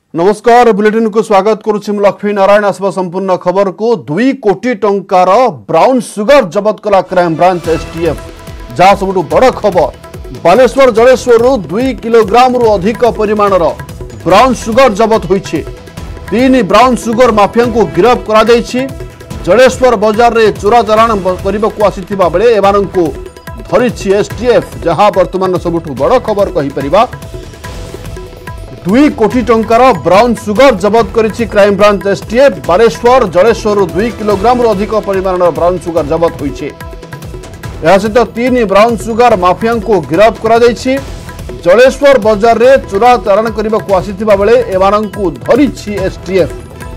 नमस्कार बुलेटिन को स्वागत करुछि लक्ष्मी नारायण आसवा संपूर्ण खबर को 2 कोटी टंकार ब्राउन सुगर जबत कला क्राइम ब्रांच एसटीएफ जहाँ सबुठ बड़ खबर बालेश्वर जलेश्वर 2 किलोग्राम रु अधिक परिमाणर ब्राउन सुगर जबत होइछि। 3 ब्राउन सुगर माफिया को गिरफ्त करा दैछि। जलेश्वर बाजार रे चोरा चालाण करबाकू आसीथिबा बेले एमानंकु धरिछि एसटीएफ जहाँ वर्तमान सबुठ बड़ खबर कहि परिबा। 2 कोटी टंकार ब्राउन सुगर जबत करिछि crime branch STF. Baleswar Jaleswar 2 kilogram अधिक परिमाणर ब्राउन सुगर जबत होइछि। यह सहित 3 ब्राउन सुगर माफिया को गिरफ्त करा दैछि। जलेश्वर बाजार रे चोरा चालाण करबाकू आसीथिबा बेले एमानंकु धरिछि एसटीएफ।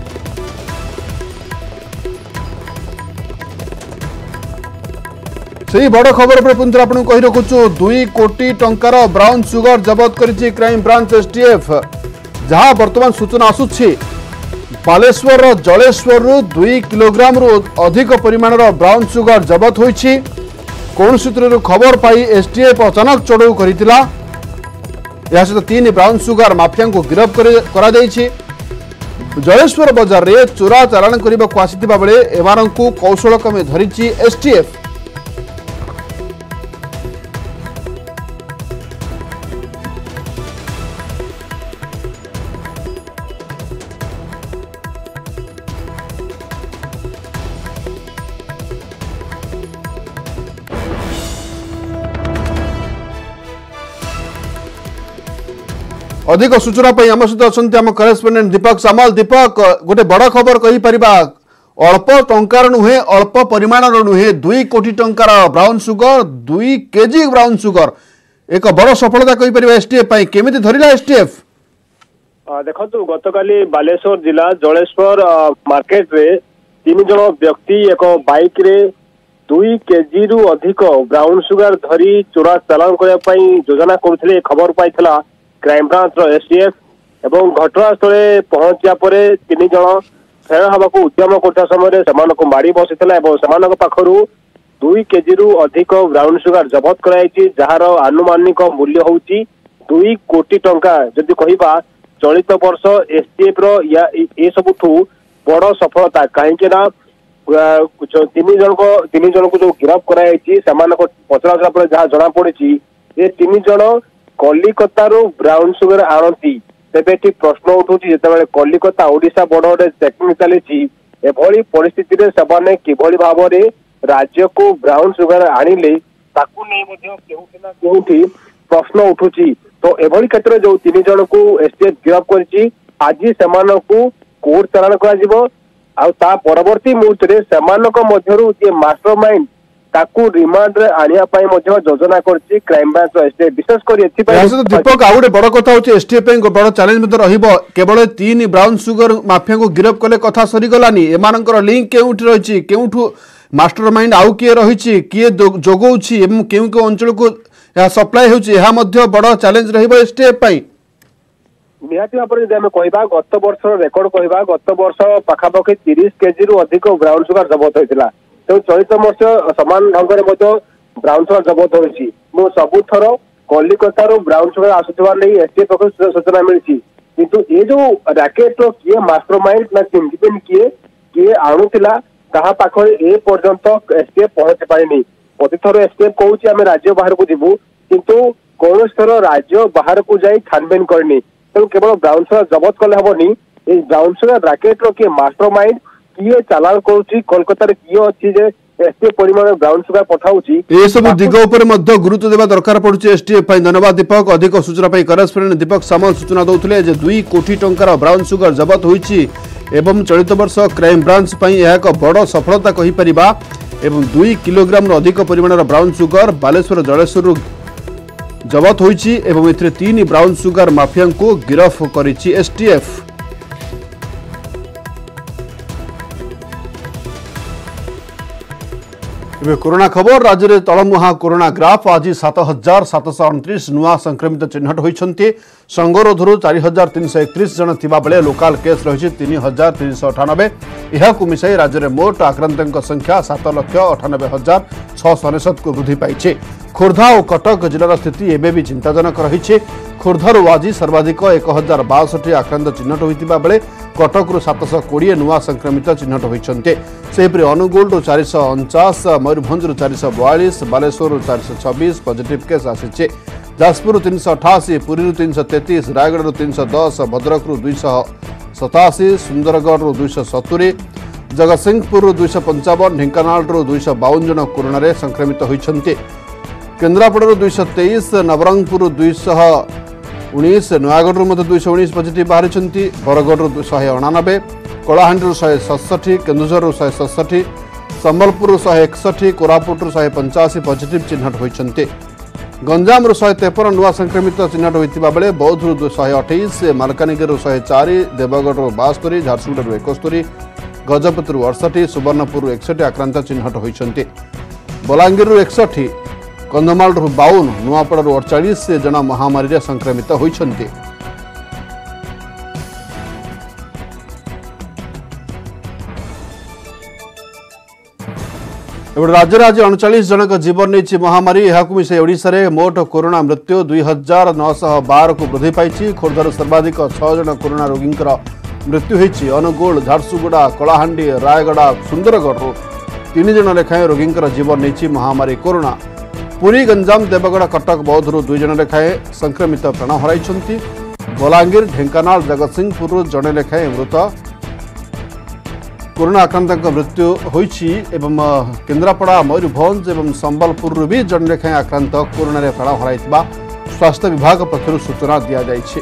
सही बड़ खबर पर पुनः आपन कहि रखुछु 2 कोटी टंकार ब्राउन सुगर जबत करिछि क्राइम ब्रांच एसटीएफ जहां वर्तमान सूचना आसुछि बालेश्वर जलेश्वर 2 किलोग्राम रु अधिक परिमाणर ब्राउन सुगर जबत होइछि। कोन सूत्रରୁ खबर पाई एसटीएफ अचानक चढ़ऊ करितिला। या सहित 3 ब्राउन सुगर माफिया को गिरफ्त करा दैछि। जलेश्वर बाजार रे चोरा चालाण करबाकू आसीथिबा बेले एमानंकु कौशल क्रमे धरिछि एसटीएफ। अधिक सूचना आम सहित अच्छा आम करेस्पोंडेंट दीपक सामल। दीपक गोटे बड़ खबर कही परिबा अल्प टंकार नुहे अल्प परिमाण नुहे 2 कोटी टंकार brown sugar 2 KG brown sugar एक बड़ सफलता कही परिबा एसटीएफ पई केमिति धरिला एसटीएफ। देखो गतकाली बालेश्वर जिला जलेश्वर मार्केट रे 3 जन व्यक्ति एक बाइक रे 2 केजी रु अधिक ब्राउन सुगर धरी चोरा चालान करने योजना करुଥିଲେ खबर पाइथिला क्राइम ब्रांच एसटीएफ एवं घटनास्थल पहुंचा पर 3 जन फेर हवा को उद्यम करता समय से माड़ी बसीला और पाखरु 2 केजी रु अधिक ब्राउन सुगर जबत कराई जार आनुमानिक मूल्य होउची 2 कोटी टंका। जदि कहिबा चलित वर्ष एसटीएफ रो या ए सबुठू बड़ सफलता कहीं 3 जन को जो गिरफ्त कराई पचरा पर जहाँ जना पड़ी ये 3 जन कलिकतारू ब्राउन सुगर आणती तेबे प्रश्न उठुची जेतेबेले कलिकता ओडिशा बॉर्डर चेकिंग चली एभली परिस्थिति रे सबने किभली भाव रे राज्य को ब्राउन सुगर आनिले ताकू नै मध्ये केउठी ना केउठी प्रश्न उठुची। तो एभली क्षेत्र जो 3 जन को एसटीएफ गिरफ्त करची आज सेमानकू कोर्ट चालाण करा जिवो आ ता परवर्ती मुहूर्त रे सेमानक मध्यरु जे मास्टरमाइंड ताकू रिमांड रे आनिया पाई मध्ये योजना करची क्राइम ब्रांच एसटीएफ विशेष कर दीपक आ गोटे बड़ कथा होची एसटीएफ पे बड़ चैलेंज मध्ये रहिबो केवल 3 ब्राउन सुगर माफिया को गिरफ्त कले कथा सरी गलानी एमानकर लिंक केउठी रहिची केउठू मास्टरमाइंड आउ किए रहिची किए जोगौची एवं केउ के अंचल को सप्लाई होची एहा मध्ये बड़ चैलेंज रहिबो एसटीएफ पाई। निहाती भाव में जब कहवा गत वर्ष रेकर्ड कहवा गत वर्ष पाखापाखि 30 केजी रु अधिक ब्राउन सुगर जबत होता तेणु चलित वर्ष सामान ढंग से ब्राउन सुगर जबत होती सबुथर कलिकतारू ब्राउन सुगर आसुवा नहीं एसटीएफ पक्ष सूचना मिली किंतु ये जो रैकेट रो किए मास्टरमाइंड ना चिंतन किए आणुला ताहा पाखरे ए पर्यंत एसटीएफ पहुंच पारिनी। प्रतिथर एसटीएफ कहूँ आम राज्य बाहर को जीवु किंतु कौन थर राज्य बाहर को जाई छानबीन करनी तेणु केवल ब्राउन सुगर जबत कले हेनी ये ब्राउन सुगर रैकेट रो किए मास्टरमाइंड किए चालान करुच्ची कोलकाता किए अच्छी एसटीएफ परिमाण ब्राउन सुगर पठाउची ए सब दिग उपर मध्ये गुरुत्व देवा दरकार पड़ुची एसटीएफ पई। धन्यवाद दीपक। अधिक सूचना पई करेस्पोंडेंट दीपक सामल सूचना दउथले जे 2 कोटी टंकार ब्राउन सुगर जबत होईची एवं चलित वर्ष क्राइम ब्रांच पई यह एक बड़ सफलता कहि परिबा एवं 2 किलोग्राम अधिक परिमाणर ब्राउन सुगर बालेश्वर जलेश्वर जबत होईची एवं एथिरे 3 ब्राउन सुगर माफिया को गिरफ्त करिची एसटीएफ। कोरोना खबर राज्य में तलमुहा कोरोना ग्राफ आज 7729 नुआ संक्रमित चिन्हट होती संगरोधर 4331 जन थिबा बेले लोकाल केस रही 3398 यह मिसाई राज्य में मोट आक्रांतों संख्या 7,98,669 को वृद्धि पाई। खोर्धा और कटक जिलार स्थिति एवं भी चिंताजनक रही। खोर्धारू आज सर्वाधिक 1062 आक्रांत चिन्हट होता बेले कटकू 720 नुआ संक्रमित चिन्हट होती। सेपरी अनुगुल 449, मयूरभंज 442, बालेश्वर 426 पॉजिटिव केस आसी। जाजपुर 388, पुरी 333, रायगढ़ 310, भद्रक 287, सुंदरगढ़ 270, जगतसिंहपुर 255, ढेंकानाल 252 जन कोरोना संक्रमित होती। केन्द्रापड़ा 223, नवरंगपुर 219, नयागढ़ 219 पॉजिटिव बाहरी। बरगढ़ 199, कलाहांडी 167, केन्दुझर 167, संबलपुर 161, कोरापुट 185 पॉजिटिव चिन्हट होती। गंजाम 153 नुआ संक्रमित चिन्हट होता बेले बौद्ध 128, मालकानगिरी 104, देवगढ़ 72, झारसुगुड़ा 71, गजपति 68, सुवर्णपुर 61 आक्रांत चिन्हट होती। बलांगीर 61, कंधमाल 52, नुआपड़ा 48 जन महामारी संक्रमित होती। राज्य आज 39 जनक जीवन नहीं महामारी। यह मिसाई ओडिशा रे मोट कोरोना मृत्यु 2912 को वृद्धि पाई। खोर्धार सर्वाधिक 6 जन कोरोना रोगी मृत्यु होती। अनुगुल, झारसुगुड़ा, कलाहांडी, रायगढ़, सुंदरगढ़ 3 जन लेखाएं रोगी जीवन नहीं महामारी कोरोना। पुरी, गंजाम, देवगढ़, कटक, बौद्धरू 2 जन लेखाएं संक्रमित प्राण हराई। बलांगीर, ढेंकानाल, जगतसिंहपुर जड़े लेखाएं मृत कोरोना आक्रांत मृत्यु होती। केन्द्रापड़ा, मयूरभंज और संबलपुर भी जड़े लेखाएं आक्रांत कोरोना प्राण हराई स्वास्थ्य विभाग पक्षर सूचना दि जाइए।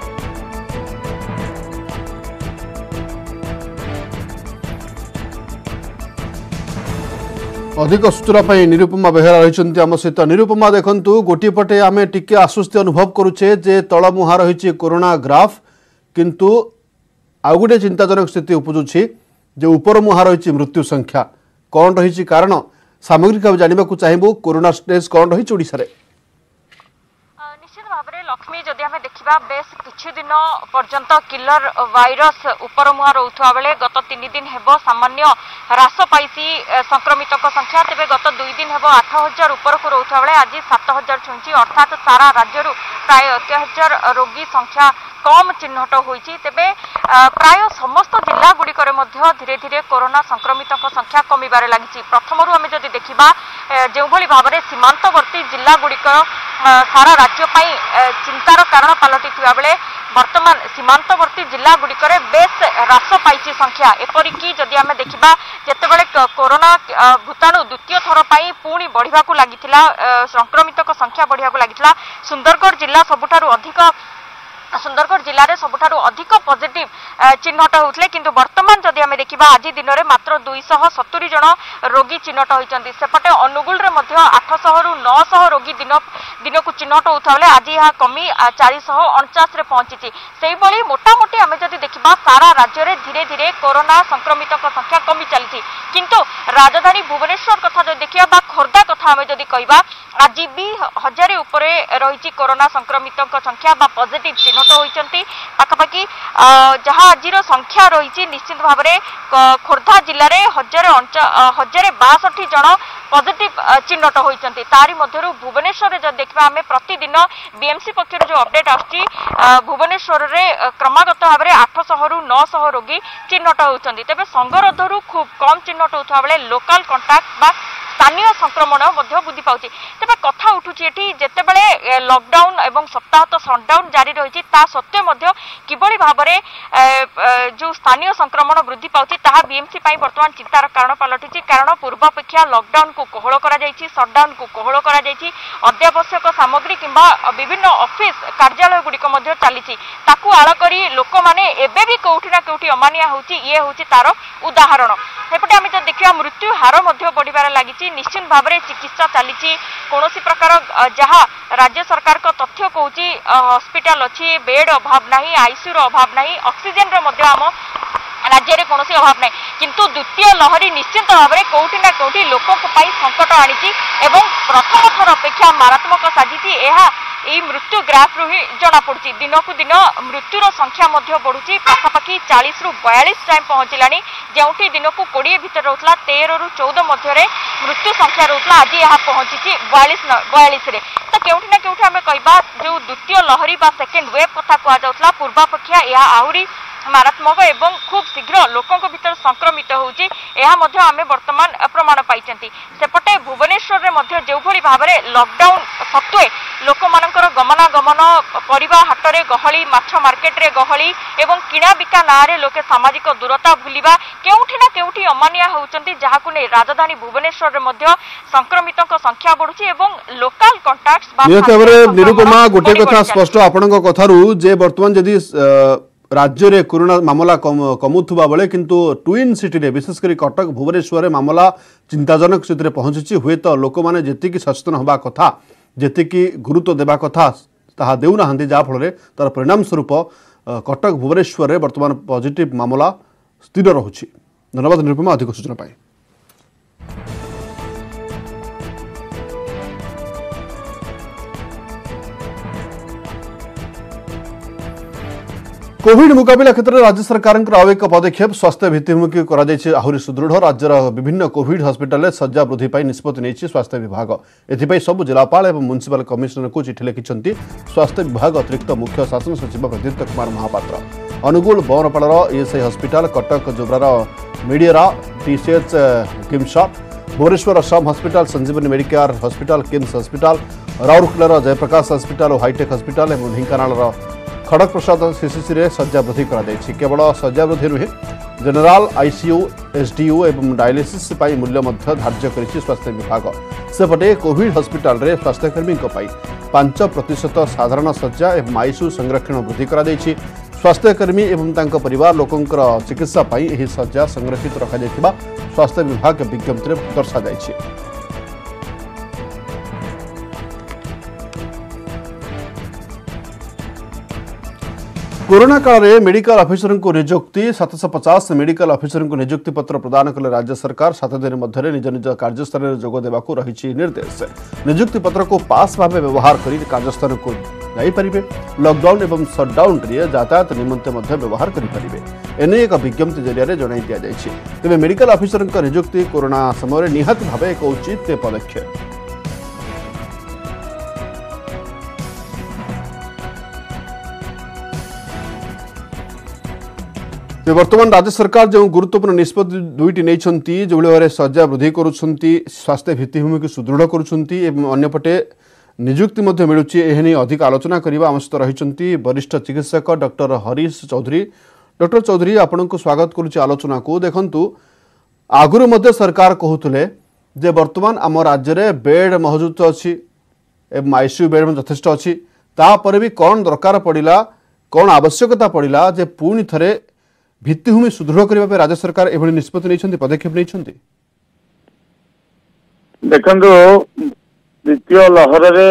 अधिक सूचना निरुपमा बेहेरा रही आम सहित। निरुपमा देखु गोटे पटे आम टिके आश्वस्ति अनुभव करुचे जे तलमुहा रही कोरोना ग्राफ, किंतु आउ गोटे चिंताजनक स्थिति उपजुची जे ऊपर मुहा रही मृत्यु संख्या कौन रही कारण सामग्रिक भाव जानवा चाहबू कोरोना स्टेज कौन रही ओडिशा रे। निश्चित भाव में लक्ष्मी जदि आम देखा बेस किछि दिन पर्यंत किलर वायरस उपर मुहा रोथुआ बेले गत 3 दिन हेबो सामान्य ह्रास पाइसी संक्रमित संख्या। तेबे गत 2 दिन हेबो 8000 ऊपर को रोथुआ बेले आज 7000 छुंची, अर्थात सारा राज्य प्राय 1000 रोगी संख्या कम चिन्हट होइछि। तेबे प्राय समस्त जिला गुड़िकर धीरे धीरे कोरोना संक्रमित संख्या कमिबारे लागिछि। प्रथमरु आमे जदि देखिबा जो भली भाबरे सीमांतवर्ती जिला गुड़िकर सारा राज्य पाई चिंतार कारण पलटिथिबा बेले वर्तमान सीमांतवर्ती जिला गुड़िकर बेस ह्रास पाइछि संख्या। एपरिकी जदि आमे देखिबा जेतेबेले कोरोना भूताणु द्वितीय थर पाई पुणी बढ़िबाकू लागिथिला, संक्रमित संख्या बढ़िबाकू लागिथिला। सुंदरगढ़ जिला सबुठारु अधिक सुंदरगढ़ जिले में सबुठारु अधिक पॉजिटिव चिन्हट होते, किंतु वर्तमान जदि आम देखा आज दिन में मात्र 270 जन रोगी चिन्हट होती। सेपटे अनुगुल 800 रु 900 रोगी दिन को चिन्हट होता बेले आज यह कमी 449 रे पहुंची। से मोटामोटी आम जदि देखा सारा राज्य में धीरे धीरे कोरोना संक्रमित संख्या कमी चली, किंतु राजधानी भुवनेश्वर कथा जो देखा खोर्धा कथा आम जदि कहबा आज भी 1000 उपर रही कोरोना संक्रमित संख्या पॉजिटिव चिन्हट होती। पाखापाखि जहाँ आज संख्या रही निश्चित भाव में खोर्धा जिले में 1062 जन पॉजिटिव चिन्हट होती। तारी मध्यरु भुवनेश्वर जब देखा आम प्रतिदिन बीएमसी पक्षर जो अपडेट आसुची भुवनेश्वर में क्रमागत भाव में 800 रु 900 रोगी चिन्हट होती। तेज संगरोधरु खूब कम चिन्हट होता बेले लोकाल कंटाक्ट स्थानीय संक्रमण वृद्धि पाउछि। तेबे कथा उठुछि एठी जेतेबेले लॉकडाउन एवं सप्ताहत शटडाउन जारी रही सत्वे किभली भाव में जो स्थानीय संक्रमण वृद्धि पाउछि ताहा बीएमसी पाई वर्तमान चिंतार कारण पलटिछि। कारण पूर्वापेक्षा लॉकडाउन को कोहल करा जायछि, शटडाउन को कोहल करा जायछि। अत्यावश्यक सामग्री किंबा विभिन्न ऑफिस कार्यालय गुड़िक मध्य चलीछि, ताकू आळ करी लोक माने एबे भी कोउठी ना कोउठी अमानिया होछि। ये होछि तार उदाहरण। सेपटे आम जब देखा मृत्यु हार बढ़िबार लगी। निश्चित भाव में चिकित्सा चली कौन प्रकार जहाँ राज्य सरकार को तथ्य कहूँ हॉस्पिटल अच्छी बेड अभाव ना, आईसीयू अभाव ना, ऑक्सीजन आम राज्य में कौन अभाव ना, किंतु द्वितीय लहरी निश्चित भाव में कौटी ना कौटी लोकों संकट आनी प्रथम थर अपेक्षा मारात्मक साजिश। यह मृत्यु ग्राफ रु ही जना पड़ी। दिन को दिन मृत्युर संख्या बढ़ुची, पाखापाखि 40 रु 42 जाए पहुंचला। जो दिन को 20 भितर रोला 13 रु 14 मध्य मृत्यु संख्या रोला, आज यह पहुंची 42 रे। तो केउठी ना केउठी आमे कहबा जो द्वितीय लहरी बा सेकेंड वेव कथा कहा जाउतला पूर्वापेक्षा या आहुरी मारात्मक एवं खूब शीघ्र लोकों भीतर संक्रमित होउची एहा मध्य आमे वर्तमान प्रमाण पाइचंती सेपटे भुवनेश्वर रे मध्य जो भली भाबरे लॉकडाउन सत्वे लोक मानकर गमनागमन परिबा हाटरे गहली माछ मार्केट रे गहली एवं किणा बिका नारे लोके सामाजिक दूरता भूलिबा केउठी ना केउठी अमानिया होउचंती जाहाकु ने राजधानी भुवनेश्वर रे मध्य संक्रमितक संख्या बढ़ुची एवं लोकल कॉन्टैक्ट्स बा निरुपमा गोटे कथा स्पष्ट आपनक कथारु जे वर्तमान जदी राज्य रे कोरोना मामला कमुथुबा बेले किंतु ट्विन सिटी रे विशेषकर कटक भुवनेश्वर मामला चिंताजनक स्थिति में पहुंची हुए तो लोक मैंने जी सचेतन होगा कथा जी गुरुत्व देवा कथा ताहा देउना जहाँफल तार परिणाम स्वरूप कटक भुवनेश्वर वर्तमान पॉजिटिव मामला स्थिर रहुछि। धन्यवाद निरुपमा अधिक सूचना पाई। कोविड मुकाबला क्षेत्र में राज्य सरकार आउ एक पदक्षेप स्वास्थ्य भित्तिभूमि कर आहरी सुदृढ़ राज्यर विभिन्न कोविड हस्पिटाल शज्या वृद्धि पर निष्पत्ति नहीं स्वास्थ्य विभाग एथि सबु जिलापाल और म्युनिसिपल कमिशनर को चिठी लिखिं स्वास्थ्य विभाग अतिरिक्त मुख्य शासन सचिव प्रदीप्त कुमार महापात्र। अनुगुल बरपाड़ ईएसआई हस्पिटाल कटक जोब्रार मीडिया टीसीएच किम्स भुवनेश्वर सब hospital Sanjivani medicare hospital KIMS hospital राउरकेलार जयप्रकाश हस्पिटाल और हाईटेक हस्पिटाल और ढेंकानाल खड़क प्रसाद सीसीसी रे शज्या वृद्धि कर केवल शज्या वृद्धि नुहे जनरल आईसीयू एसडीयू एवं डायलिसिस मूल्य धार्य कर स्वास्थ्य विभाग सेपटे कोविड हस्पिटाल रे स्वास्थ्यकर्मी 5% साधारण शज्या एवं आईसीयू संरक्षण वृद्धि कर स्वास्थ्यकर्मी एवं परिवार लोकंकर चिकित्सा यह शज्या संरक्षित रखा स्वास्थ्य विभाग विज्ञप्ति दर्शा। कोरोना काल में मेडिकल ऑफिसर को नियुक्ति 750 मेडिकल ऑफिसर को नियुक्ति पत्र प्रदान कले राज्य सरकार 7 दिन मध्य निज निज कार्यस्थल में जोग देवाक रही निर्देश। नियुक्ति पत्र को पास भाव व्यवहार कर कार्यस्थल को जापरेंगे लॉकडाउन एवं सटडाउन यातायात निमंते व्यवहार करेंगे एने एक विज्ञप्ति जरिया जन दि जाए। तेज मेडिकल ऑफिसर नियुक्ति कोरोना समय निहाती भाव एक उचित पदक्षेप। वर्तमान राज्य सरकार जो गुरुत्वपूर्ण निष्पत्ति दुईटी नहीं जो भाव शज्या वृद्धि करुँच स्वास्थ्य भित्तिभूमि को सुदृढ़ करपटे नियुक्ति मिलूँ यह अधिक आलोचना करने आम सहित रही वरिष्ठ चिकित्सक डॉक्टर हरीश चौधरी। डॉक्टर चौधरी आपण को स्वागत करुच्ची आलोचना को। देखु आगुरी सरकार कहते जे वर्तमान आम राज्य में बेड मौजूद अच्छी आईसीयू बेड यथेष्ट अच्छी तापर भी कौन दरकार पड़ा कौन आवश्यकता पड़ा जे पुणी थे भित्तिभूमि सुदृढ़ करने राज्य सरकार एभली निष्पत्ति नहीं पदक्षेप नहीं। देखो द्वितीय लहर रे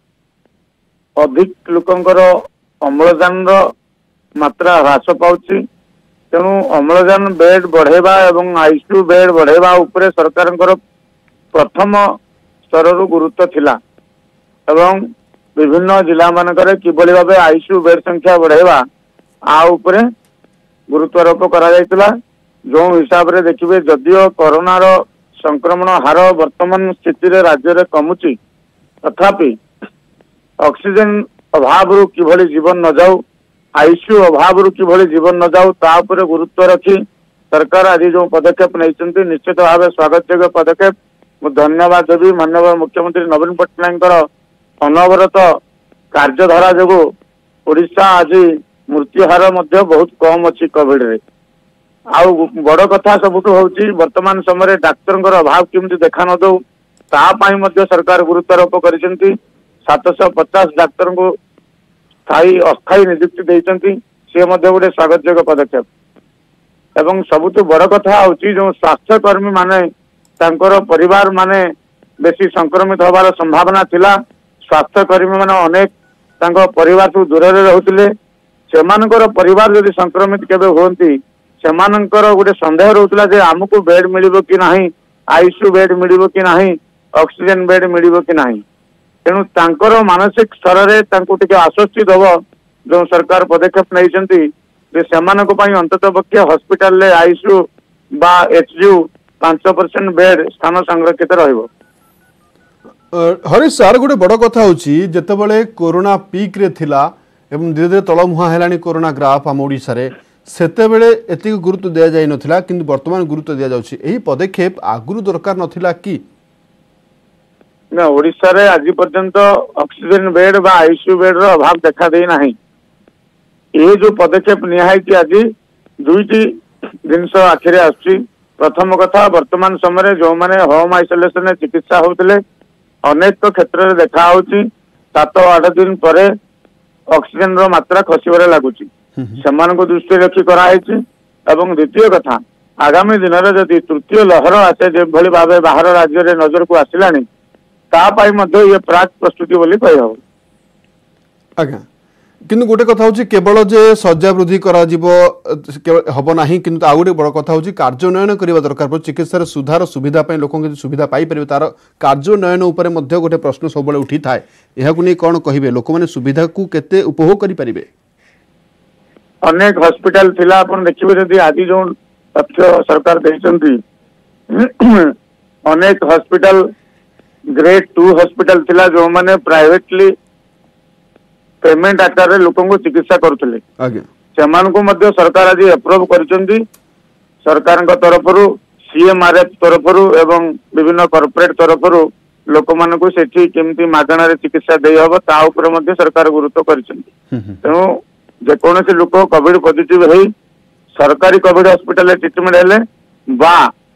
अधिक लोकंकर अम्लजान मात्रा ह्रास पाउछि तेणु अम्लजान बेड बढ़ेबा एवं आईसीयू बेड बढ़ेबा उपरे सरकार प्रथम स्तर गुरुत्व थिला एवं विभिन्न जिला मानकर किभली भाबे आईसीयू बेड संख्या बढ़ेबा आ उपरे गुरुत्वारोप करा जो हिसाब रे देखिए जदियो कोरोनार संक्रमण हार वर्तमान स्थिति रे राज्य रे कमुची तथापि ऑक्सीजन अभाव रु किभली जीवन न जाऊ आईसीयू अभाव रु किभली जीवन न जाऊ ता उपरे गुरुत्व रखी सरकार आज जो पदक्षेप नहीं निश्चित भाव स्वागत योग्य पदक्षेप। मु धन्यवाद देवी माननीय मुख्यमंत्री नवीन पट्टनायक अनवरत कार्यधारा जो ओडिशा आज मृत्यु हार बहुत कम अच्छी कोविड रे। आउ बड़ कथा सबुठ हूँ वर्तमान समय डाक्तर अभाव केमती देखा न दो तापाई सरकार गुरुत्वारोप कर 750 डाक्तर को स्थायी अस्थायी नियुक्ति देती सी गोटे स्वागत योग्य पदक्षेप। एवं सबुठ बड़ कथा हूँ जो स्वास्थ्यकर्मी माने परिवार माने बेसी संक्रमित होबार संभावना थिला स्वास्थ्यकर्मी माने अनेक परिवार दूर रोते सेमानकर परिवार यदि संक्रमित केबे होती सेमानकर गोटे संदेह रोला जे आमको बेड मिलिबो कि नाही आईसीयू बेड मिलिबो कि नाही ऑक्सीजन बेड मिलिबो कि नाही तेणु तांकर मानसिक स्तर रे तांको टिके आश्वस्ति दब जो सरकार पदक्षेप नहीं जे सेमानक पई अंततः पक्षे हॉस्पिटल रे आईसीयू बा एचयू 5% बेड स्थान संरक्षित रहिबो। हरीश सार गोटे बड़ कथा होची जेतेबेले कोरोना पीक रे थिला एवं धीरे धीरे तलमुहा हेलानी कोरोना ग्राफ आम ओडिशा रे सेतेबेले एतिक गुरुत्व दिया जाय नथिला किंतु वर्तमान गुरुत्व दिया जाउची एही पदक्षेप आगुरु दरकार नथिला कि ना ओडिशा रे आज पर्यंत ऑक्सीजन बेड बा आईसीयू बेड रो अभाव देखा दे नाही ए जो पदक्षेप निहाय कि आज दुईटी जिनस आखिरे आछि प्रथम कथा वर्तमान समय जो माने होम आइसोलेशन चिकित्सा होतले अनेक क्षेत्र में देखा होची 7-8 दिन परे ऑक्सीजन रो मात्रा खसिबारे लागुची समान को दृष्टि रखी कराई एवं द्वितीय कथा आगामी दिन में जदि तृतीय लहर आसे जे भली भाबे बाहर राज्य रे नजर को आसिलानी ता पाई मध्य ये प्राक प्रस्तुति बोली कहि हो आज्ञा किंतु गोटे कथा होची केवल जे सज्जा वृद्धि करा जीवो हबो नाही किंतु आ गोटे बड़ कथा होची कार्यान्वयन करिबा दरकार पर चिकित्सा सुधार सुविधा पई लोकन के सुविधा पाई परिबे तार कार्यान्वयन ऊपर मध्य गोटे प्रश्न सबले उठी थाए एहा को नै कोन कहिबे लोक माने सुविधा को केते उपभोग करि परिबे अनेक हॉस्पिटल थिला अपन देखिबे जदि आदि जो तथ्य सरकार देइचंती अनेक हॉस्पिटल ग्रेड 2 हॉस्पिटल थिला जो माने प्राइवेटली पेमेंट आकार लोक चिकित्सा करुले सरकार आज अप्रूव कर सरकार तरफ सीएमआरएफ तरफ एवं विभिन्न कॉर्पोरेट तरफ लोक मान केमती मागणार चिकित्सा दे हम ता सरकार गुरुत्व कर तेणु जेकोसी लोक कोविड पॉजिटिव है सरकारी कोविड हॉस्पिटल ट्रीटमेंट हेले बा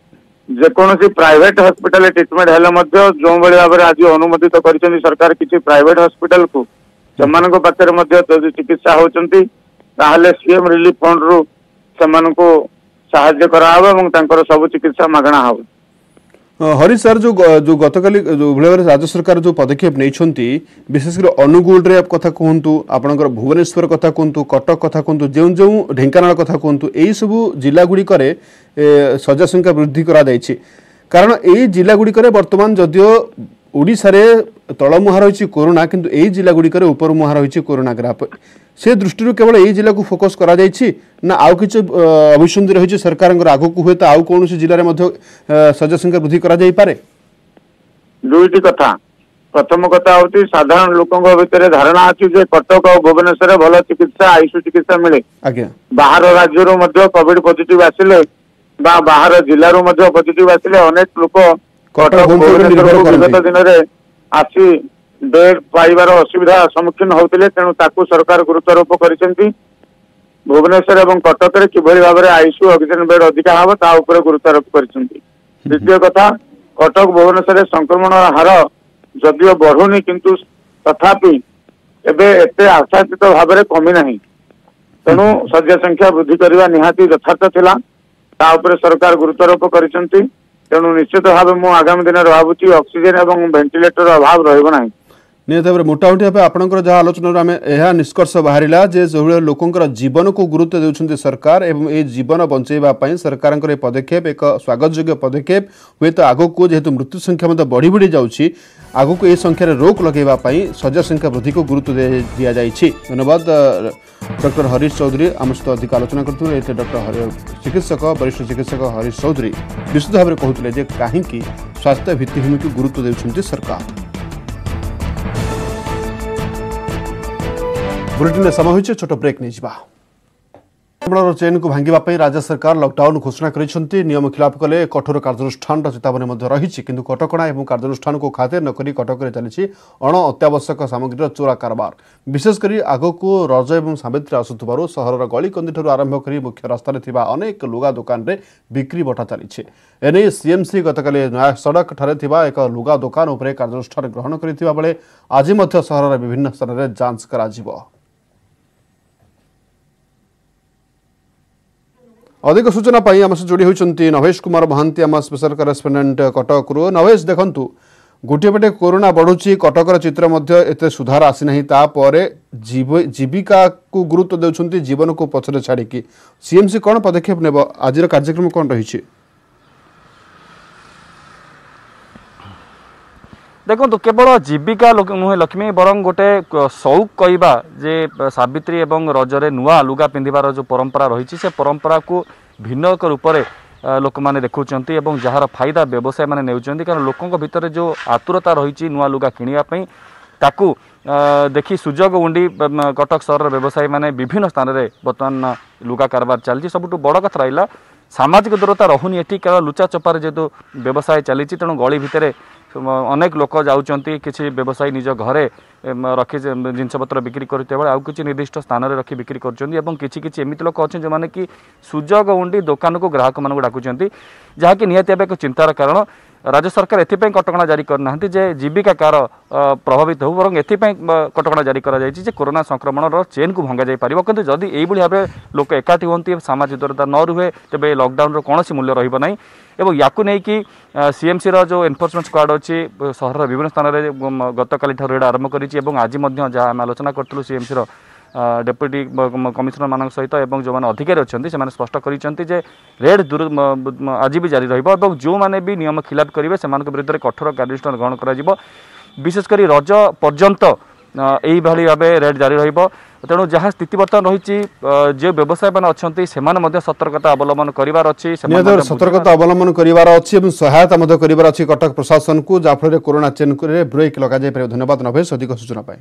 जेकोसी प्राइवेट हॉस्पिटल ट्रीटमेंट हेले जो भाव आज अनुमोदित कर सरकार किसी प्राइवेट हॉस्पिटल को सेमान पाखे चिकित्सा होती सीएम रिलीफ फंड रु सेमान को साहाय्य करा सब चिकित्सा मागणा हम हरीश सर जो गतकाली जो राज्य सरकार जो पदक्षेप नहीं विशेषकर अनुगुल रे कथा कहतु आपंकर भुवनेश्वर कथा कहतु कटक कथा कहतु जो जो ढेंकानाल कथा कहतु यही सब जिला गुड़िक सजा संख्या वृद्धि करा कारण यही जिला गुड़िक बर्तमान जदियो ओडिशा रे तलमुहा रही कोरोना किंतु यही जिला गुड़िक उपर मुहा रही कोरोना ग्राफ से दृष्टि केवल यही जिला को फोकस करा ना आउ कि अभिसंधि रही सरकार आग को हुए तो आउ कौन जिले में सजा संख्या वृद्धि करा पारे दुईटी कथा प्रथम कथा होती साधारण लोकों भितर धारणा अच्छी कटक और भुवनेश्वर भल चिकित्सा आईसीयू चिकित्सा मिले बाहर राज्य कोविड पॉजिटिव आसिले बाहर जिलूर पॉजिटिव आसिले अनेक लोक कटक विगत दिन में आसी बेड पाइबार असुविधा सम्मुखीन होते तेणु ताकू सरकार गुरुत्वारोप कर भुवनेश्वर और कटक रे किभली भाव में आईसीयू ऑक्सीजन बेड अधिका हम ता ऊपर गुरुत्वारोप कर द्वितीय कथा कटक भुवनेश्वर संक्रमण हार जदियो बढ़ुनी किंतु तथापि एबे एते आशातीत भाव में कमी नहीं तेणु शଯ୍या संख्या वृद्धि करने निहाती यथार्थ थिला ता ऊपर सरकार गुरुत्वारोप कर तेणु निश्चित भाव मु आगामी दिन भावुची ऑक्सीजन एवं वेंटिलेटर अभाव रहिबो नाही निहत भाव मोटामोटी भाव आपंकर जहाँ आलोचना आम यह निष्कर्ष बाहर जे जो लोकंर जीवन को गुरुत्व देउछन्ति सरकार एवं ये जीवन बंचाइबा सरकार पदक्षेप एक स्वागतयोग्य पदक्षेप हुए तो आगक जेहेतु मृत्यु संख्या बढ़ी बढ़ी जाऊँगी आगक ये संख्यार रोक लगेवाई सजा संख्या वृद्धि को गुरुत्व दि जाइए। धन्यवाद डॉक्टर हरीश चौधरी आम सहित अधिक आलोचना करते डॉक्टर चिकित्सक वरिष्ठ चिकित्सक हरीश चौधरी विशुद्ध भाव में कहते कहीं स्वास्थ्य भित्तिभूमि को गुरुत्व देउछन्ति सरकार। बुलेटिन समय होइछे छोट ब्रेक नहीं जा चेन को भांगी राज्य सरकार लॉकडाउन घोषणा कर नियम खिलाफ कले कठोर कार्यानुष्ठान चेतावनी रही किंतु कटकणा और कार्यानुष्ठान को खातिर नक कटक चली अण अत्यावश्यक सामग्री चोरा कारबार विशेषकर आगक रज और सावित्री आसुवर सहर गलिकंदी आरंभ कर मुख्य रास्तार अनेक लुगा दुकान में बिक्री बटा चली एने सीएमसी गतकाली नया सड़क ठारे एक लुगा दुकान उपर कार्यानुष्ठान ग्रहण करथिबा बेले आज सहर विभिन्न स्थान में जांच करा अधिक सूचना आम से जोड़ी होती नवेश कुमार महांती आम स्पेशल करेस्पोंडेंट कटक नवेश देखु गोटे पटे कोरोना बढ़ुची कटकर चित्र एत सुधार आसी तापर जीविका को गुरुत्व देउछन्ति जीवन को पछरे छाड़ी सीएमसी कौन पदक्षेप नेब आज कार्यक्रम कौन रही देखो केवल जीविका नुहे लक्ष्मी बरं गोटे शौक कहवा जे सावित्री एवं रजरे नुआ लुगा पिंधार जो परंपरा रही से परंपरा को भिन्न रूप लोक मैंने देखुंट और जार फायदा व्यवसाय मैंने नेउछन्ति कारण लोकों भितर जो आतुरता रही नुआ लुगा किणापी ताकू देखी सुजोग उंडी कटक सहर व्यवसायी मैंने विभिन्न स्थान में बर्तमान लुगा कारबार चलती सबुठ बड़ कथा रहा सामाजिक दूरता रहुनी एटी केवल लुचा चपार जेहेतु व्यवसाय चली तेणु गली भितर अनेक लोक जाऊँगी किसी व्यवसायी निज घरे रखी जिनपतर बिक्री करते आउ किसी निर्दिष्ट स्थान में रखी बिक्री कर एमती लोक अच्छे जो मैंने कि सुजोग उंडी दुकान को ग्राहक मानक डाकुंट जहाँकि निहाती एक चिंतार कारण राज्य सरकार एथिपाई कटकणा जारी करना जे जीविका कार प्रभावित हो बर एथिपाई कटकणा जारी कर कोरोना संक्रमण चेन को भंगा जाई पारिबो किंतु जदि एई भाव में लोक एकाठी होती सामाजिक दूरता न रुहे तेबे लॉकडाउन कौन मूल्य रहिबो नहीं एवं याकू नहीं कि सीएमसी जो एनफोर्समेंट स्क्वाड अच्छी सहर विभिन्न स्थान में गतकाली ठार आरंभ करी आज जहाँ आम आलोचना करूँ सीएमसी डेप्यूटी कमिशनर मान सहित जो मैंने अधिकारी अच्छा से स्पष्ट कर रेड आज भी जारी रही जो मैंने भी नियम खिलाफ करेंगे से विरुद्ध में कठोर कार्यानुष्ठान ग्रहण कर विशेषकर रज पर्यंत यही भाव रेड जारी रही तेणु जहाँ स्थिति बर्तमान रही जो व्यवसायी मैंने अच्छा से सतर्कता अवलम्बन करार अच्छी सतर्कता अवलम्बन करार अच्छी सहायता करार अच्छी कटक प्रशासन को जहाँफल कोरोना चेन ब्रेक लग जाए। धन्यवाद नभेश अधिक सूचना पाए।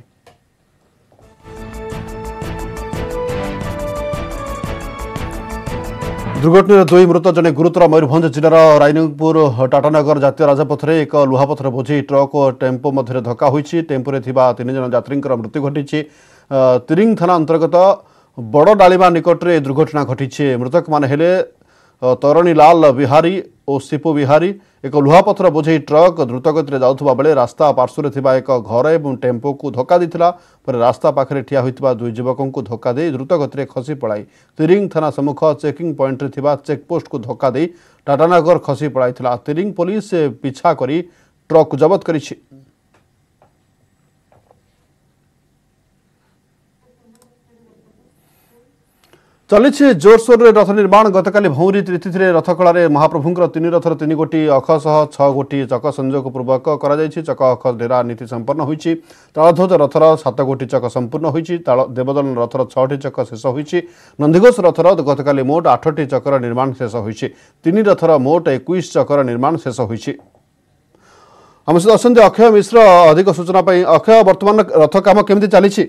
दुर्घटना दुई मृत जने गुरुतर मयूरभंज जिलार रायरंगपुर टाटानगर जातीय राजपथ में एक लुहापथर बोझी ट्रक और टेम्पो मध्य धक्का होईछि। टेम्पोरे थिबा 3 जन यात्री मृत्यु घटी। तिरिंग थाना अंतर्गत बड़ डालिमा निकट में दुर्घटना घटी। मृतक मान हेले तरणीलाल बिहारी और सिपु बिहारी। एक लुहापथर बोझे ट्रक द्रुतगति जाउथबा बेले रास्ता पार्श्व थिबा एक घर और टेम्पो को धक्का देथिला। पर रास्ता पाखरे ठिया होइतबा दुई युवकों को धक्का दे द्रुतगति खसी पड़ाई तिरिंग थाना सम्मुख चेकिंग पॉइंट रे थिबा चेकपोस्ट को धक्का दे टाटानगर खसी पड़ाइथिला। तिरिंग पुलिस पीछा करी ट्रक को जबत करिछि। चली जोरसोर रथ निर्माण गतकाली भौरी तिथि रथकला महाप्रभुंर 3 रथर 3 गोटी अख सह 6 गोटी चक संयोग पूर्वक चक अख डेरा नीति संपन्न होईछि। तालध्वज रथर 7 गोटी चक संपूर्ण होईछि। देवदलन रथर 6टी चक शेष होईछि। नंदीघोष रथर गतकाली मोट 8टी चकर निर्माण शेष होईछि। 3 रथर मोट 21 चकर निर्माण शेष होईछि। आम सहित अच्छा अक्षय मिश्र अधिक सूचना पाई। अक्षय वर्तमान रथ काम केमती चली?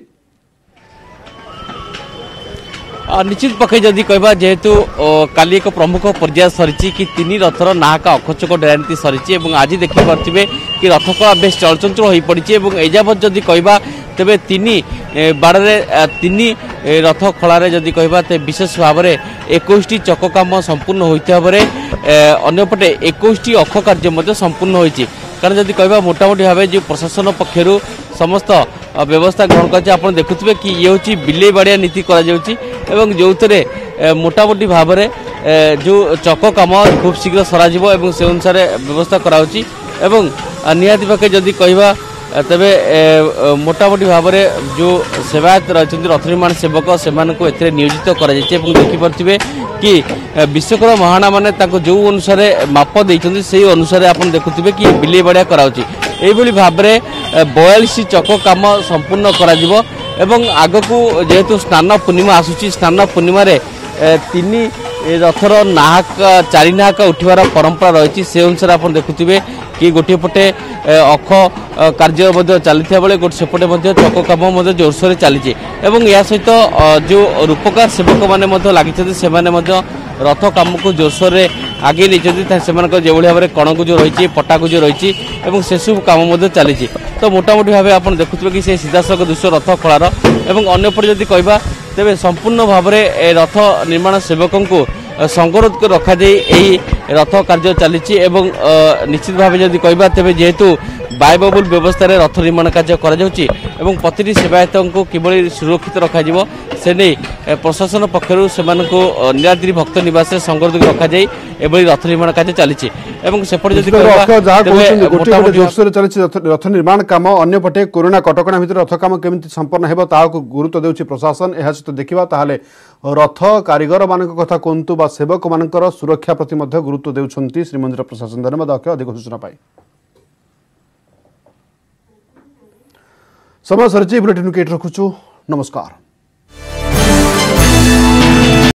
निश्चित पक्षे जदि कहबा जेहेतु काली एक प्रमुख पर्याय सरी कि 3 रथर नाहका अखचक डेरानीति सरी आज देखी पारे कि रथकला बेस चलचंचल हो पड़ी। एजावत जदि कहबा तेबे 3 बाड़े 3 रथ खलार जदि कहबा ते विशेष भाव में 21टी चक काम संपूर्ण होता बेले अंपटे 21टी अख कार्य संपूर्ण होती। कारण जदि कहबा मोटामोटी भाव जो प्रशासन पक्षर समस्त व्यवस्था ग्रहण कर देखुए कि ये हूँ बिले बाड़िया नीति कर जो मोटामोटी भाव में जो चक काम खूब शीघ्र सर से अनुसार व्यवस्था कराउची। निहाती पाखे जदि कहबा तेबे मोटामोटी भाव में जो सेवायत रही रथ निर्माण सेवक से नियोजित कर देखिपे कि विश्वकर महाणा मैंने जो अनुसार माप देते से अनुसार आप देखुए कि बिले बाड़िया कराउची। यही भाव में 42 चक काम संपूर्ण कर आग को जेहेतु स्नान पूर्णिमा आसूची स्नान पूर्णिम 3 रथर नाहका 4 नाहका उठार परंपरा रही से अनुसार आप देखुए कि गोटे पटे अख कार्य चलता बेले गोटे सेपटे चक काम जोरसोर चली या सहित जो रूपकार सेवक मैंने लगी से रथ काम को जोरसोर आगे नहीं जो भाव में कण को जो रही पटा को जो रही से सब काम चली। तो मोटामोटी भाव आप देखुए कि सीधासख दृश्य रथ खलार अंपटे जदि कहबा तेरे संपूर्ण भाव में रथ निर्माण सेवकों को संगरोध कर रखा यही रथ कार्य चली। निश्चित भाव जदि कहबा तेरे जेहेतु बायबबुल व्यवस्था रथ निर्माण कार्य करती सेवायत को किभली सुरक्षित रखा से नहीं प्रशासन पक्षर से नीलाद्री भक्त निवास संगरोध रखा रथ निर्माण कार्य चली। रथ निर्माण काम अन्यपटे कोरोना कटकणा भितर रथ काम केमिति संपन्न हेबो ताहाको गुरुत्व देउछि प्रशासन। एहा सहित देखिबा ताहाले रथ कारीगर मानक कथा कोंतु बा सेवक मानकर सुरक्षा प्रति मध्ये गुरुत्व देउछन्ति श्रीमंदिर प्रशासन। धन्यवाद अक्षय अधिक सूचना पाई। समय सरची बुलेटिन के रखुछु। नमस्कार।